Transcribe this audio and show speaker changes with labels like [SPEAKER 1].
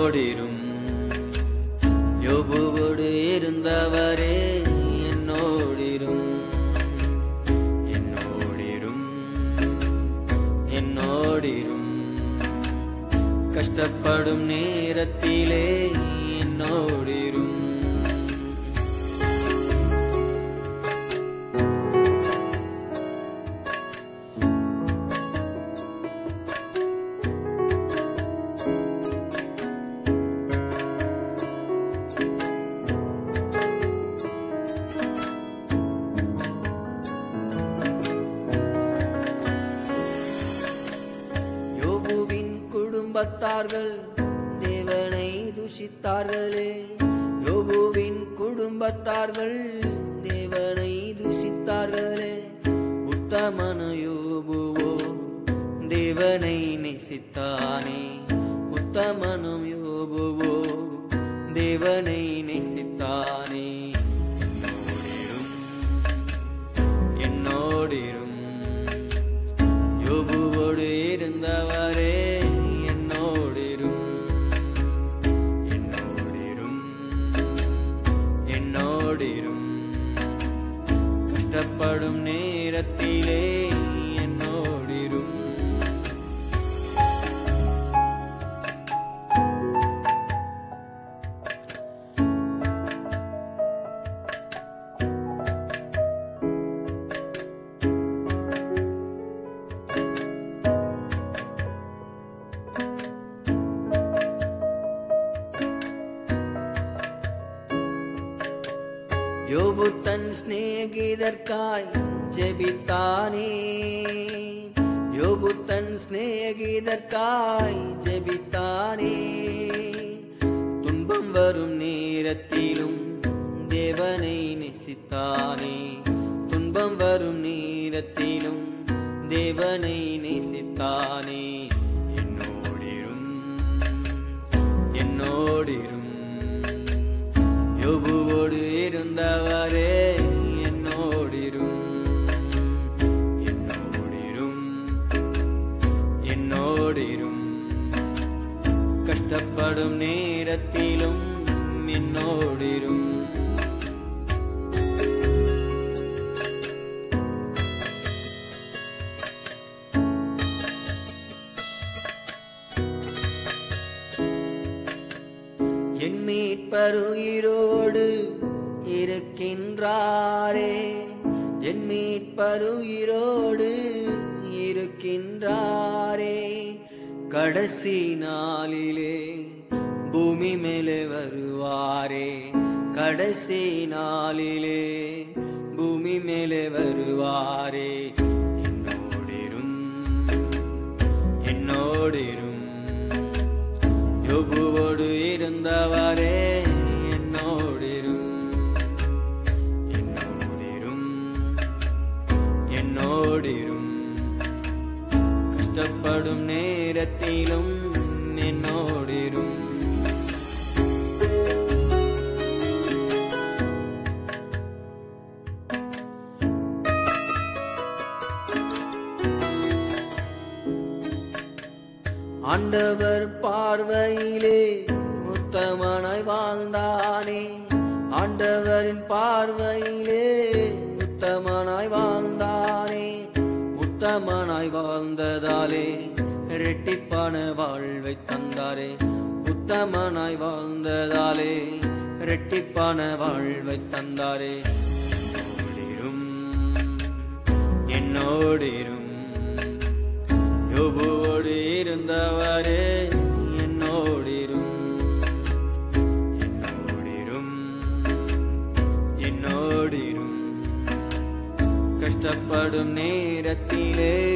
[SPEAKER 1] என்னோடிரும் யோபுவோடு இருந்தவரே என்னோடிரும் என்னோடிரும் என்னோடிரும் கஷ்டப்படும் நேரத்திலே என்னோடிரும் குடும்பத்தார்கள் தேவனை துஷித்தார்களே யோபுவின் குடும்பத்தார்கள் தேவனை துஷித்தார்களே உத்தமன யோபுவோ தேவனை நேசித்தானே உத்தமனும் யோபுவோ தேவனை நேசித்தானே என்னோடிரும் யோபுவோடு இருந்தவரே என்னோடிரும் என்னோடிரும் என்னோடிரும் கஷ்டப்படும் நேரத்திலே என்னோடிரும் யோபு தன் சிநேகிதர்க்காய் ஜெபித்தானே யோபு தன் சிநேகிதர்க்காய் ஜெபித்தானே துன்பம் வரும் நேரத்திலும் தேவனை நேசித்தானே துன்பம் வரும் நேரத்திலும் தேவனை நேசித்தானே என்னோடிரும் என்னோடிரும் யோபுவோடு இருந்தவரே என்னோடிரும் என்னோடிரும் என்னோடிரும் கஷ்டப்படும் நேரத்திலும் என்னோடிரும் என் மீட்பருயிரோடு இருக்கின்றாரே என் மீட்பருயிரோடு இருக்கின்றாரே கடைசி நாளிலே பூமி மேலே வருவாரே கடைசி நாளிலே பூமி மேலே வருவாரே என்னோடிரும் என்னோடிரும் யோபுவோடு இருந்தவரே என்னோடிரும் என்னோடிரும் என்னோடிரும் கஷ்டப்படும் நேரத்திலும் என்னோடிரும் ஆண்டவர் பார்வையிலே உத்தமனாய் வாழ்ந்தானே ஆண்டவரின் பார்வையிலே உத்தமனாய் வாழ்ந்தானே உத்தமனாய் வாழ்ந்ததாலே இரட்டிப்பான வாழ்வை தந்தாரே உத்தமனாய் வாழ்ந்ததாலே இரட்டிப்பான வாழ்வை தந்தாரே என்னோடிரும் என்னோடிரும் யோபுவோடு இருந்தவரே என்னோடிரும் என்னோடிரும் என்னோடிரும் கஷ்டப்படும் நேரத்திலே